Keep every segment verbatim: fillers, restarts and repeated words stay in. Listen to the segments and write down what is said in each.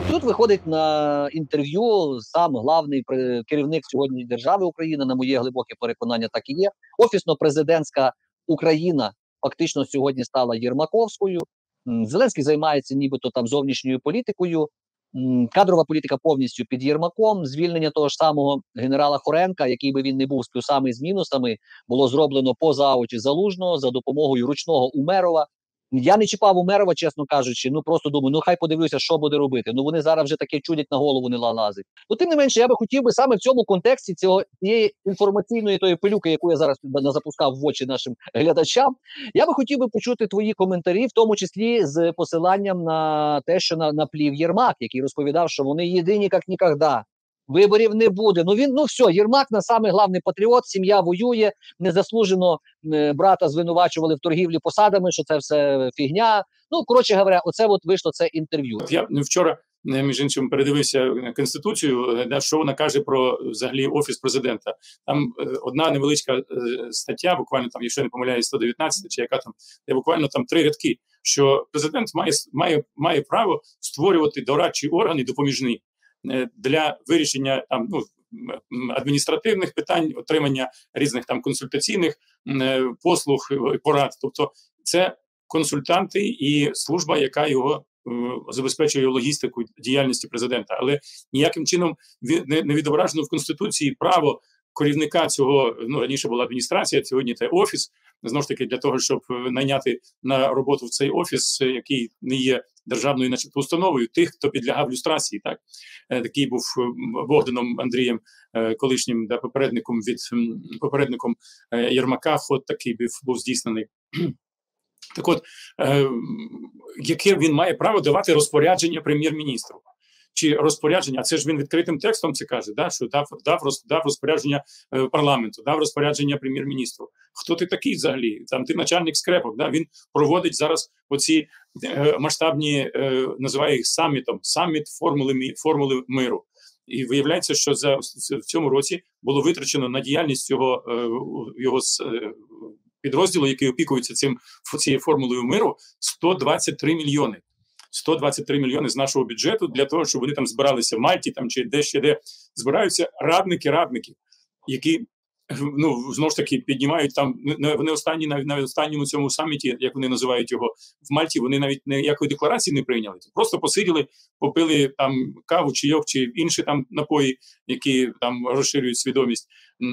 Тут виходить на інтерв'ю сам главний керівник сьогодні держави Україна, на моє глибоке переконання, так і є. Офісно-президентська Україна фактично сьогодні стала єрмаковською. Зеленський займається нібито там зовнішньою політикою. Кадрова політика повністю під Єрмаком. Звільнення того ж самого генерала Хоренка, який би він не був з плюсами і з мінусами, було зроблено поза очі Залужного за допомогою ручного Умерова. Я не чіпав Умерова, чесно кажучи, ну просто думаю, ну хай подивлюся, що буде робити. Ну вони зараз вже таке чудять, на голову не лазить. Ну тим не менше, я би хотів би саме в цьому контексті цього цієї інформаційної тої пилюки, яку я зараз запускав в очі нашим глядачам, я би хотів би почути твої коментарі, в тому числі з посиланням на те, що на, наплів Єрмак, який розповідав, що вони єдині, як ніколи. Виборів не буде. Ну він, ну все, Єрмак на самий главний патріот, сім'я воює, незаслужено е, брата звинувачували в торгівлі посадами, що це все фігня. Ну, коротше говоря, оце от вийшло це інтерв'ю. Я вчора, між іншим, передивився Конституцію, що вона каже про, взагалі, Офіс Президента. Там е, одна невеличка е, стаття, буквально там, якщо я не помиляюсь, сто дев'ятнадцять, чи яка там, де буквально там три рядки, що президент має, має, має право створювати дорадчі органи допоміжні для вирішення там, ну, адміністративних питань, отримання різних там консультаційних е, послуг, порад. Тобто це консультанти і служба, яка його е, забезпечує логістику діяльності президента. Але ніяким чином не, не відображено в Конституції право керівника цього, ну, раніше була адміністрація, сьогодні це офіс, знову ж таки, для того, щоб найняти на роботу в цей офіс, який не є державною начебто установою, тих, хто підлягав люстрації. Так? Такий був Богданом Андрієм, колишнім да, попередником від попередником Єрмака, ход такий був, був здійснений. Так от, е, яке він має право давати розпорядження прем'єр-міністру? Чи розпорядження, а це ж він відкритим текстом це каже, да, що дав, дав, роз, дав розпорядження е, парламенту, дав розпорядження прем'єр-міністру. Хто ти такий взагалі? Там ти начальник скрепок, да, він проводить зараз оці е, масштабні, е, називає їх самітом, саміт формули, формули миру. І виявляється, що за, в цьому році було витрачено на діяльність цього, е, його е, підрозділу, який опікується цим, цією формулою миру, сто двадцять три мільйони. сто двадцять три мільйони з нашого бюджету для того, щоб вони там збиралися в Мальті там, чи де ще де. Збираються радники-радники, які, ну, знову ж таки, піднімають там, вони останні, навіть на останньому цьому саміті, як вони називають його, в Мальті, вони навіть ніякої декларації не прийняли. Просто посиділи, попили там каву, чайок, чи інші там напої, які там розширюють свідомість.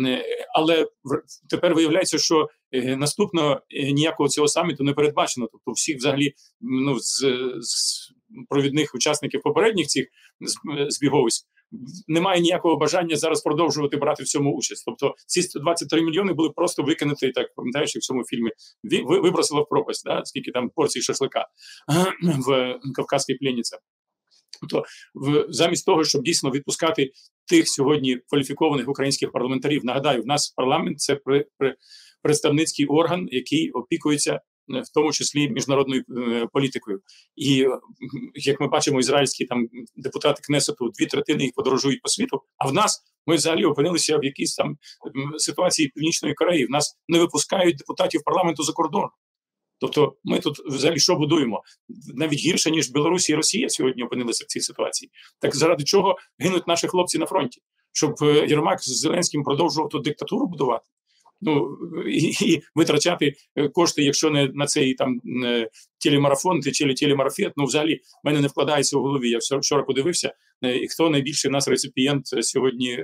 Але тепер виявляється, що наступного ніякого цього саміту не передбачено. Тобто всіх взагалі, ну, з, з провідних учасників попередніх цих збіговиськ немає ніякого бажання зараз продовжувати брати в цьому участь. Тобто ці сто двадцять три мільйони були просто викинуті, так, пам'ятаєш, в цьому фільмі, вибросило в пропасть, да, скільки там порцій шашлика в «Кавказькій пленниці». Тобто в, замість того, щоб дійсно відпускати тих сьогодні кваліфікованих українських парламентарів, нагадаю, в нас парламент – це при, при, представницький орган, який опікується в тому числі міжнародною е, політикою. І, як ми бачимо, ізраїльські там депутати Кнесету, дві третини їх подорожують по світу, а в нас ми взагалі опинилися в якійсь там ситуації Північної Кореї. В нас не випускають депутатів парламенту за кордон. Тобто ми тут взагалі що будуємо? Навіть гірше, ніж Білорусі і Росія сьогодні опинилися в цій ситуації. Так заради чого гинуть наші хлопці на фронті? Щоб Єрмак з Зеленським продовжував тут диктатуру будувати? Ну, і, і витрачати кошти, якщо не на цей там телемарафон, чи телемарафет, ну взагалі в мене не вкладається в голові. Я вчора подивився, і хто найбільший в нас реципієнт сьогодні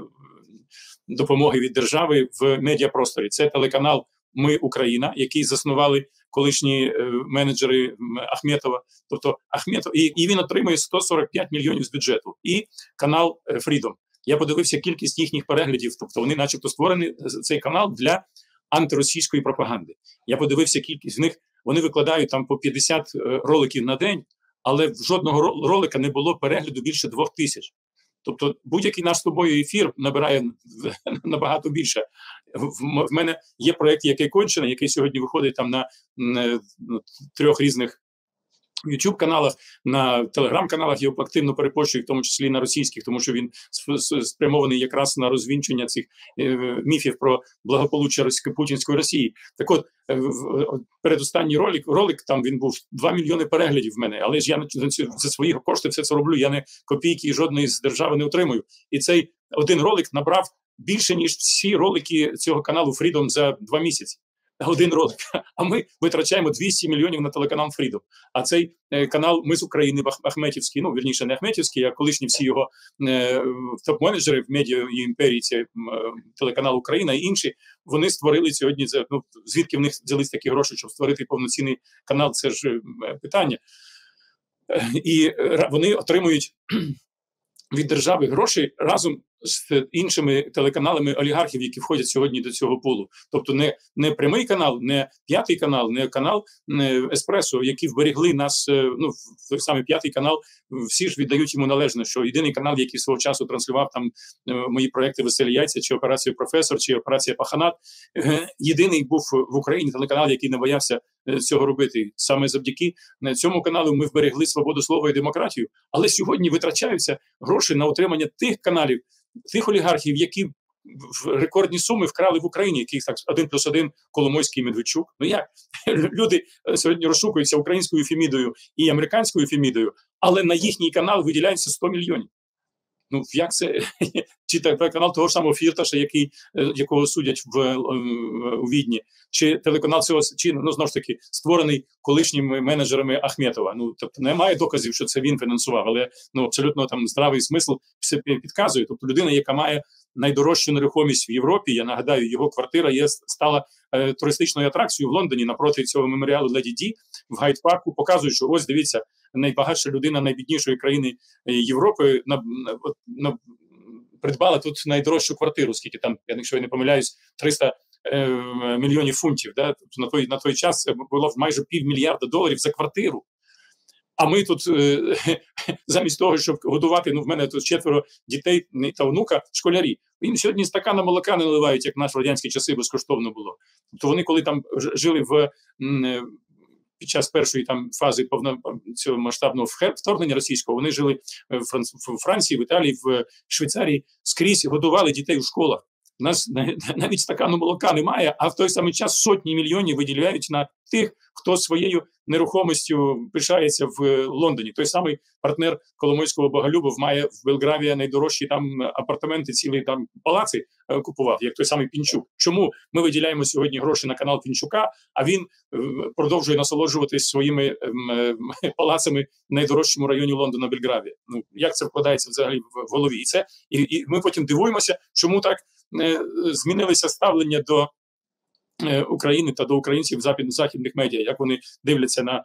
допомоги від держави в медіапросторі. Це телеканал «Ми Україна», який заснували колишні менеджери Ахметова. Тобто Ахметов, і, і він отримує сто сорок п'ять мільйонів з бюджету. І канал Freedom. Я подивився кількість їхніх переглядів, тобто вони начебто створені, цей канал, для антиросійської пропаганди. Я подивився кількість в них, вони викладають там по п'ятдесят роликів на день, але в жодного ролика не було перегляду більше двох тисяч. Тобто будь-який наш з тобою ефір набирає набагато більше. В, в мене є проєкт, який кончений, який сьогодні виходить там на, на, на трьох різних в ютуб-каналах, на телеграм-каналах його активно перепощують, в тому числі на російських, тому що він спрямований якраз на розвінчення цих е, міфів про благополуччя путінської Росії. Так от, е, передостанній ролик, ролик, там він був два мільйони переглядів в мене, але ж я за свої кошти все це роблю, я не копійки жодної з держави не отримую. І цей один ролик набрав більше, ніж всі ролики цього каналу Freedom за два місяці. Один ролик. А ми витрачаємо двісті мільйонів на телеканал Freedom. А цей е, канал «Ми з України» Ахметівський, ну, вірніше, не Ахметівський, а колишні всі його е, топ-менеджери в медіа і імперії, це е, телеканал «Україна» і інші, вони створили сьогодні, ну, звідки в них взялись такі гроші, щоб створити повноцінний канал, це ж е, питання. Е, і вони отримують від держави гроші разом з іншими телеканалами олігархів, які входять сьогодні до цього пулу. Тобто не, не прямий канал, не п'ятий канал, не канал не Еспресо, які вберегли нас, ну, саме п'ятий канал, всі ж віддають йому належне, що єдиний канал, який свого часу транслював там мої проекти «Веселі яйця», чи «Операцію Професор», чи «Операція Паханат», єдиний був в Україні телеканал, який не боявся цього робити. Саме завдяки цьому каналу ми вберегли свободу слова і демократію, але сьогодні витрачаються гроші на утримання тих каналів, тих олігархів, які в рекордні суми вкрали в Україні, яких так один плюс один Коломойський і Медведчук. Ну як? Люди сьогодні розшукуються українською Фемідою і американською Фемідою, але на їхній канал виділяється сто мільйонів. Ну, як це? Чи телеканал того ж самого Фірташа, який, якого судять в, у Відні, чи телеканал цього, чи, ну, знову ж таки, створений колишніми менеджерами Ахметова. Ну, тобто немає доказів, що це він фінансував, але, ну, абсолютно там здравий смисл все підказує. Тобто людина, яка має найдорожчу нерухомість в Європі, я нагадаю, його квартира є, стала е, туристичною атракцією в Лондоні напроти цього меморіалу Леді Ді в Гайд-парку, показують, що ось, дивіться, найбагатша людина найбіднішої країни Європи на, на, на, придбала тут найдорожчу квартиру, скільки там, якщо я не помиляюсь, триста е, мільйонів фунтів. Да? Тобто на той, на той час це було майже півмільярда доларів за квартиру. А ми тут е, замість того, щоб годувати, ну в мене тут четверо дітей та онука, школярі. Їм сьогодні стакана молока не наливають, як в наші радянські часи безкоштовно було. Тобто вони, коли там жили в м, під час першої там фази повно цього масштабного вторгнення російського, вони жили в, Франц... в Франції, в Італії, в Швейцарії, скрізь годували дітей у школах. У нас навіть стакану молока немає, а в той самий час сотні мільйонів виділяють на тих, хто своєю нерухомістю пишається в Лондоні. Той самий партнер Коломойського Боголюбов має в Белгравії найдорожчі там апартаменти, цілі там палаци е, купував, як той самий Пінчук. Чому ми виділяємо сьогодні гроші на канал Пінчука, а він е, продовжує насолоджуватись своїми е, е, палацами в найдорожчому районі Лондона, Белгравія? Ну, як це вкладається взагалі в, в голові? І це і, і ми потім дивуємося, чому так е, змінилося ставлення до України та до українців західних медіа, як вони дивляться на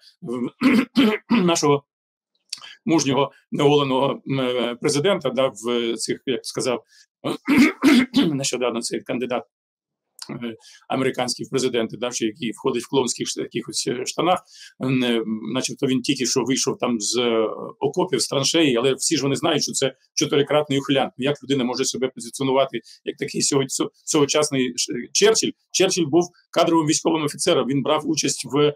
нашого мужнього неоголеного президента, да, в цих, як сказав, нещодавно цей кандидат американський президенти, да, який входить в клоунських якихось штанах, начебто він тільки що вийшов там з окопів, з траншеї, але всі ж вони знають, що це чотирикратний ухилянт. Як людина може себе позиціонувати як такий сьогочасний Черчилль? Черчилль був кадровим військовим офіцером, він брав участь в,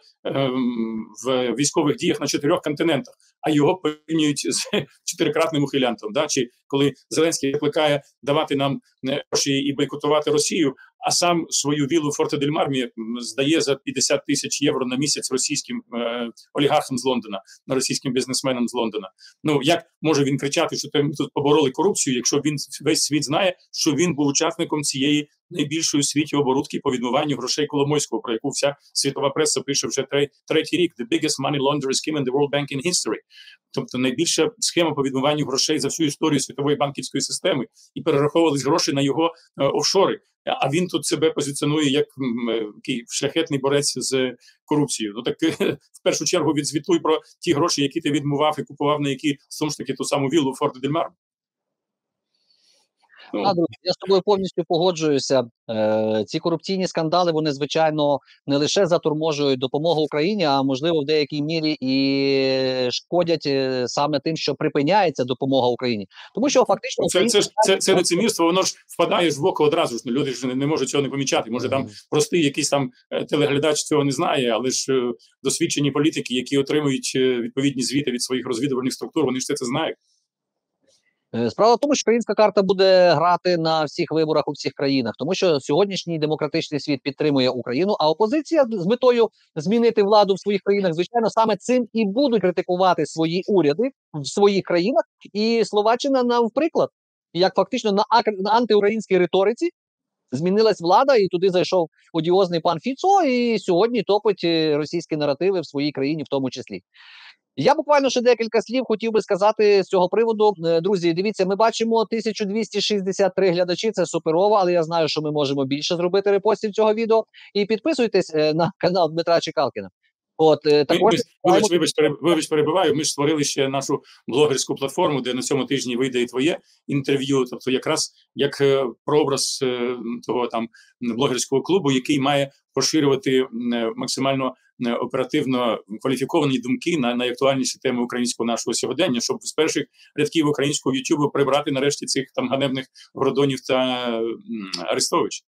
в військових діях на чотирьох континентах, а його порівнюють з чотирикратним ухилянтом. Да? Чи коли Зеленський закликає давати нам гроші і бойкотувати Росію, а сам свою віллу Форте-дель-Мармі здає за п'ятдесят тисяч євро на місяць російським е, олігархам з Лондона, російським бізнесменам з Лондона. Ну, як може він кричати, що ми тут побороли корупцію, якщо він весь світ знає, що він був учасником цієї найбільшої у світі оборудки по відмиванню грошей Коломойського, про яку вся світова преса пише вже третій рік. The biggest money laundering scheme in the world banking history. Тобто найбільша схема по відмиванню грошей за всю історію світової банківської системи. І перераховувались гроші на його е, офшори. А він тут себе позиціонує як такий шляхетний борець з корупцією. Ну так в першу чергу відзвітуй про ті гроші, які ти відмивав і купував на які, знову ж таки, ту саму віллу Форте-дель-Мармі. Ну, А, друзі, я з тобою повністю погоджуюся. Е, ці корупційні скандали, вони, звичайно, не лише заторможують допомогу Україні, а, можливо, в деякій мірі і шкодять е, саме тим, що припиняється допомога Україні. Тому що фактично Це, це, Україна... ж- це, це лицемірство, воно ж впадає ж в око одразу ж. Ну, люди ж не, не можуть цього не помічати. Може, там простий якийсь там е, телеглядач цього не знає, але ж е, досвідчені політики, які отримують е, відповідні звіти від своїх розвідувальних структур, вони ж це, це знають. Е, Справа в тому, що українська карта буде грати на всіх виборах у всіх країнах, тому що сьогоднішній демократичний світ підтримує Україну, а опозиція з метою змінити владу в своїх країнах, звичайно, саме цим і будуть критикувати свої уряди в своїх країнах. І Словаччина нам в приклад, як фактично на, ак- на антиукраїнській риториці змінилась влада, і туди зайшов одіозний пан Фіцо, і сьогодні топить е, російські наративи в своїй країні, в тому числі. Я буквально ще декілька слів хотів би сказати з цього приводу. Е, Друзі, дивіться, ми бачимо тисячу двісті шістдесят три глядачі, це суперово, але я знаю, що ми можемо більше зробити репостів цього відео. І підписуйтесь е, на канал Дмитра Чекалкіна. От, е, Ми, також... ми, вибач, вибач, пере- вибач, перебиваю. Ми ж створили ще нашу блогерську платформу, де на цьому тижні вийде і твоє інтерв'ю. Тобто, якраз як е, прообраз е, того там блогерського клубу, який має поширювати е, максимально е, оперативно кваліфіковані думки на найактуальніші теми українського нашого сьогодення, щоб з перших рядків українського Ютубу прибрати нарешті цих там ганебних Гордонів та м, Арестовичів.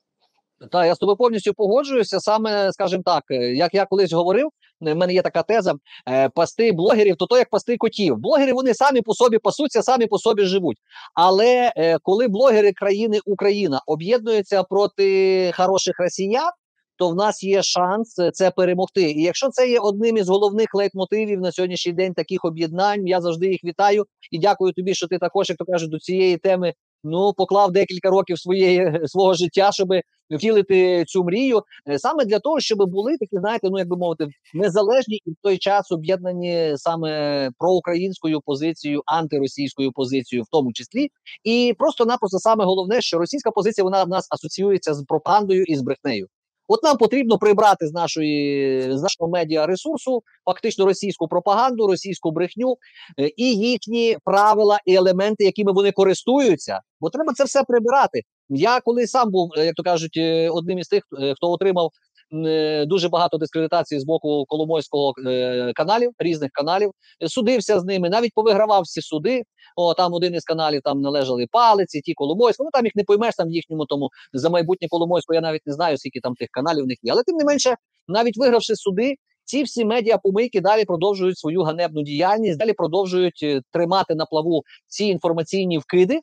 Так, я з тобою повністю погоджуюся. Саме, скажімо так, е, як я колись говорив, в мене є така теза: е, пасти блогерів, то то як пасти котів. Блогери вони самі по собі пасуться, самі по собі живуть. Але е, коли блогери країни Україна об'єднуються проти хороших росіян, то в нас є шанс е, це перемогти. І якщо це є одним із головних лейтмотивів на сьогоднішній день таких об'єднань, я завжди їх вітаю і дякую тобі, що ти також, як то кажуть, до цієї теми ну поклав декілька років своєї свого життя, щоб втілити цю мрію, е, саме для того, щоб були такі, знаєте, ну як би мовити, незалежні і в той час об'єднані саме проукраїнською позицією, антиросійською позицією, в тому числі. І просто-напросто саме головне, що російська позиція вона в нас асоціюється з пропагандою і з брехнею. От нам потрібно прибрати з нашої з нашого медіаресурсу фактично російську пропаганду, російську брехню е, і їхні правила і елементи, якими вони користуються. Бо треба це все прибирати. Я коли сам був, е, як то кажуть, е, одним із тих, е, хто отримав м, е, дуже багато дискредитації з боку Коломойського е, каналів, різних каналів, е, судився з ними, навіть повигравав всі суди. О, там один із каналів там належали Палиці, ті Коломойського. Ну там їх не поймеш там в їхньому тому за майбутнє Коломойського. Я навіть не знаю, скільки там тих каналів в них є. Але тим не менше, навіть вигравши суди, ці всі медіапомийки далі продовжують свою ганебну діяльність, далі продовжують е, тримати на плаву ці інформаційні вкиди.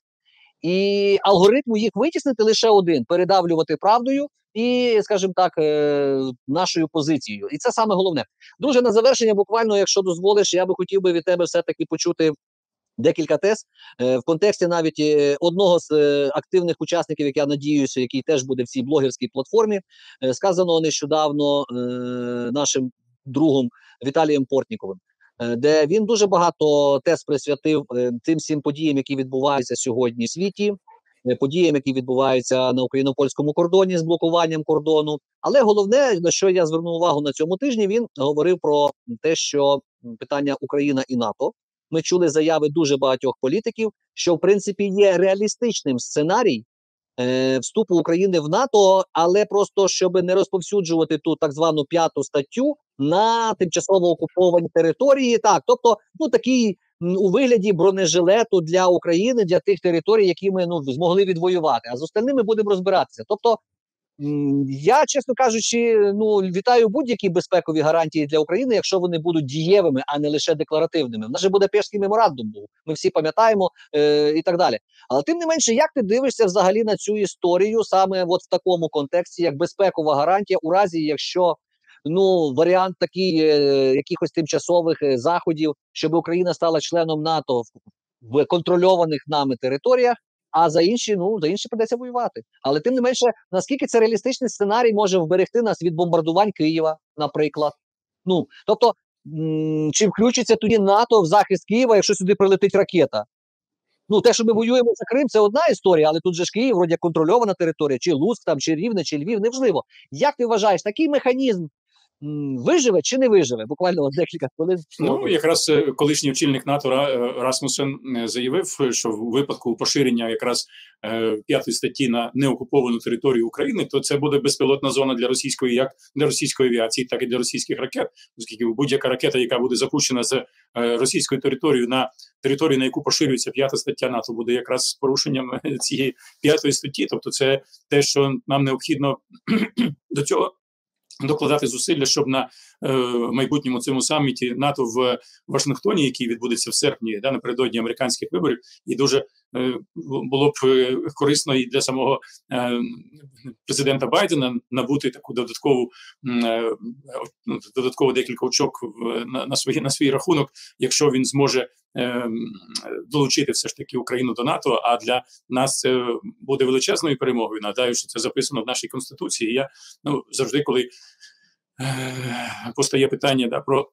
І алгоритму їх витіснити лише один: передавлювати правдою і, скажімо так, е, нашою позицією. І це саме головне. Друже, на завершення, буквально, якщо дозволиш, я би хотів би від тебе все-таки почути декілька тез е, в контексті навіть е, одного з е, активних учасників, як я надіюся, який теж буде в цій блогерській платформі, е, сказаного нещодавно е, нашим другом Віталієм Портніковим, е, де він дуже багато тез присвятив е, тим всім подіям, які відбуваються сьогодні в світі, е, подіям, які відбуваються на україно-польському кордоні з блокуванням кордону. Але головне, на що я звернув увагу на цьому тижні, він говорив про те, що питання Україна і НАТО. Ми чули заяви дуже багатьох політиків, що в принципі є реалістичним сценарій е, вступу України в НАТО, але просто щоб не розповсюджувати ту так звану п'яту статтю на тимчасово окуповані території. Так, тобто, ну такий м, у вигляді бронежилету для України, для тих територій, які ми ну змогли відвоювати. А з остальними будемо розбиратися. Тобто, м, я, чесно кажучи, ну вітаю будь-які безпекові гарантії для України, якщо вони будуть дієвими, а не лише декларативними. В нас же буде Пежський меморандум був. Ми всі пам'ятаємо е, і так далі. Але тим не менше, як ти дивишся взагалі на цю історію саме от в такому контексті, як безпекова гарантія, у разі, якщо ну варіант такий е, якихось тимчасових е, заходів, щоб Україна стала членом НАТО в, в контрольованих нами територіях. А за інші, ну за інші придеться воювати. Але тим не менше, наскільки це реалістичний сценарій може вберегти нас від бомбардувань Києва, наприклад. Ну тобто, м- чи включиться тоді НАТО в захист Києва, якщо сюди прилетить ракета? Ну, те, що ми воюємо за Крим, це одна історія, але тут же ж Київ, вроді контрольована територія, чи Луцьк там, чи Рівне, чи Львів, неважливо. Як ти вважаєш, такий механізм м, виживе чи не виживе? Буквально от декілька хвилин. Ну, якраз е, колишній очільник НАТО Ра- е, Расмусен е, заявив, що в випадку поширення якраз е, п'ятої статті на неокуповану територію України, то це буде безпілотна зона для російської, як для російської авіації, так і для російських ракет, оскільки будь-яка ракета, яка буде запущена з е, російської території на територію, на яку поширюється п'ята стаття НАТО, буде якраз з порушенням е, цієї п'ятої статті. Тобто, це те, що нам необхідно до цього докладати зусилля, щоб на е, майбутньому цьому саміті НАТО в Вашингтоні, який відбудеться в серпні, да, напередодні американських виборів, і дуже е, було б е, корисно і для самого е, президента Байдена набути таку додаткову е, додатково декілька очок в, на, на, свої, на свій рахунок, якщо він зможе е, долучити все ж таки Україну до НАТО, а для нас це буде величезною перемогою. Нагадаю, що це записано в нашій Конституції. І я ну, завжди, коли постає питання да, про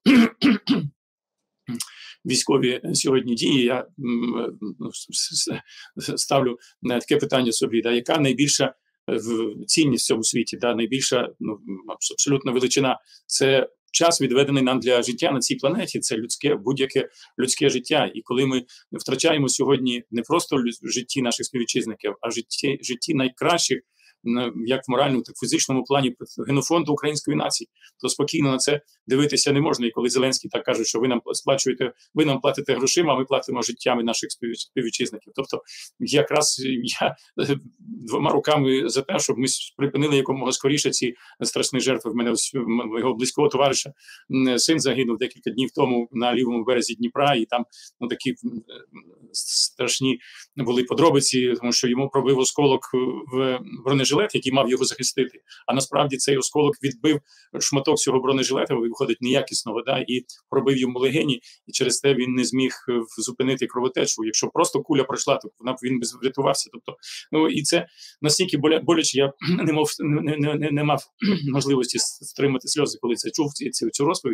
військові сьогодні дії, я ну, ставлю таке питання собі, да, яка найбільша цінність в цьому світі, да, найбільша ну, абсолютно величина – це час, відведений нам для життя на цій планеті, це людське, будь-яке людське життя. І коли ми втрачаємо сьогодні не просто в житті наших співвітчизників, а в житті, житті найкращих, як в моральному, так і в фізичному плані генофонду української нації, то спокійно на це дивитися не можна. І коли Зеленський так каже, що ви нам сплачуєте, ви нам платите грошима, а ми платимо життями наших співвітчизників. Тобто якраз я двома руками за те, щоб ми припинили якомога скоріше ці страшні жертви. В мене в його близького товариша син загинув декілька днів тому на лівому березі Дніпра, і там ну, такі страшні були подробиці, тому що йому пробив осколок в бронежилет, який мав його захистити. А насправді цей осколок відбив шматок цього бронежилета, виходить неякісного, да, і пробив йому легені, і через те він не зміг зупинити кровотечу. Якщо просто куля пройшла, то вона він би врятувався. Тобто, ну і це настільки боляче, я не мав не, не, не, не мав можливості стримати сльози, коли це чув цю, цю розповідь.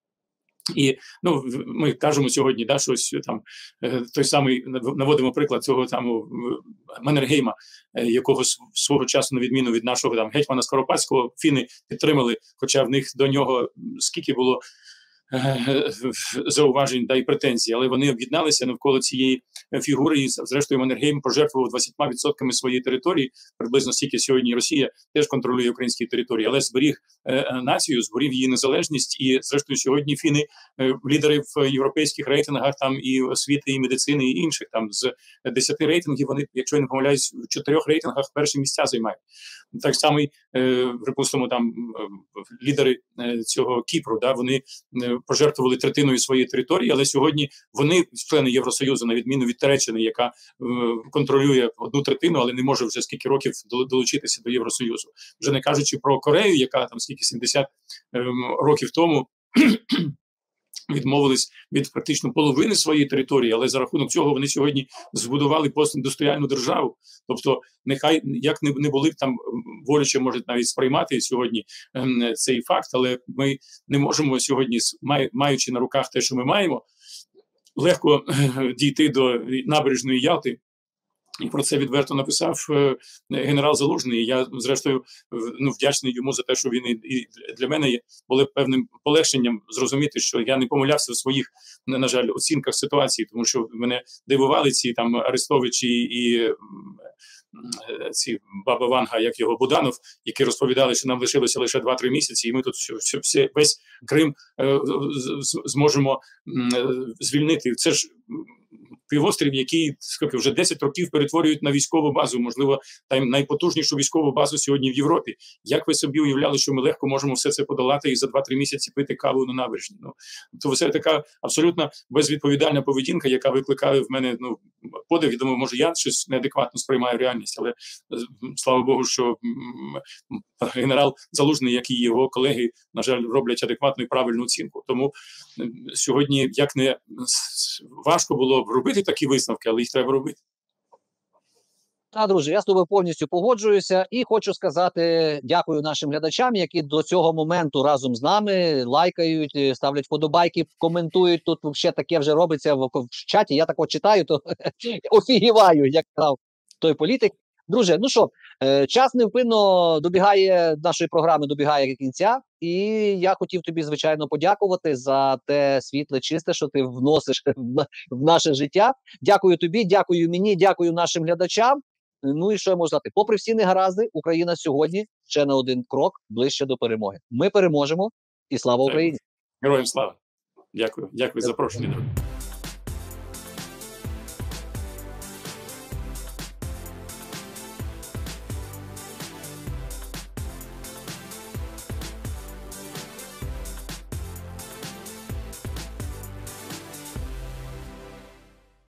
І ну ми кажемо сьогодні, да, щось там той самий наводимо приклад цього там Маннергейма, якого свого часу, на відміну від нашого там гетьмана Скоропадського, фіни підтримали, хоча в них до нього скільки було зауважень да, і претензій, але вони об'єдналися навколо цієї фігури, і зрештою Маннергейм пожертвував двадцятьма відсотками своєї території, приблизно стільки сьогодні Росія теж контролює українські території, але зберіг е, націю, зберіг її незалежність, і зрештою сьогодні фіни е, лідери в європейських рейтингах там і освіти, і медицини, і інших, там з десяти рейтингів вони, якщо я не помиляюсь, в чотирьох рейтингах перші місця займають. Так само, е, припустимо, там е, лідери е, цього Кіпру, да, вони е, пожертвували третиною своєї території, але сьогодні вони члени Євросоюзу, на відміну від Туреччини, яка е, контролює одну третину, але не може вже скільки років долучитися до Євросоюзу. Вже не кажучи про Корею, яка там скільки сімдесят е, років тому відмовились від практично половини своєї території, але за рахунок цього вони сьогодні збудували постіндустріальну державу. Тобто, нехай як не, не були б там боляче, можуть навіть сприймати сьогодні ем, цей факт, але ми не можемо сьогодні, май, маючи на руках те, що ми маємо, легко е, дійти до набережної Ялти. І про це відверто написав е, генерал Залужний. Я, зрештою, ну, вдячний йому за те, що він і, і для мене є, було певним полегшенням зрозуміти, що я не помилявся в своїх, на жаль, оцінках ситуації, тому що мене дивували ці там Арестовичі і е, ці Баба Ванга, як його Буданов, які розповідали, що нам лишилося лише два-три місяці, і ми тут все, все, весь Крим е, зможемо е, звільнити. Це ж півострів, який скільки, вже десять років перетворюють на військову базу, можливо, там найпотужнішу військову базу сьогодні в Європі. Як ви собі уявляли, що ми легко можемо все це подолати і за два-три місяці пити каву на набережні? Ну, то це така абсолютно безвідповідальна поведінка, яка викликає в мене ну, подив. Я думаю, може, я щось неадекватно сприймаю реальність, але слава Богу, що генерал Залужний, як і його колеги, на жаль, роблять адекватну і правильну оцінку. Тому сьогодні, як не важко було б робити такі висновки, але їх треба робити. Та, друже, я з тобою повністю погоджуюся і хочу сказати дякую нашим глядачам, які до цього моменту разом з нами лайкають, ставлять вподобайки, коментують. Тут взагалі таке вже робиться в, в чаті. Я тако читаю, то офігіваю, як казав той політик. Друже, ну що, час невпинно добігає, нашої програми добігає кінця. І я хотів тобі, звичайно, подякувати за те світле, чисте, що ти вносиш в наше життя. Дякую тобі, дякую мені, дякую нашим глядачам. Ну і що я можу сказати? Попри всі негаразди, Україна сьогодні ще на один крок ближче до перемоги. Ми переможемо, і слава Україні! Героям слава! Дякую, дякую за запрошення.